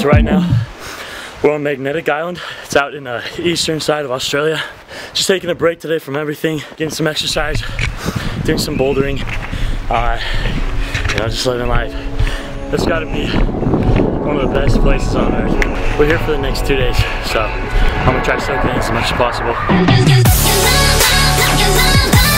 right now we're on Magnetic Island. It's out in the eastern side of Australia. Just taking a break today from everything, getting some exercise, doing some bouldering, you know, just living life. It's got to be one of the best places on earth. We're here for the next 2 days, so I'm gonna try to soak it in as much as possible.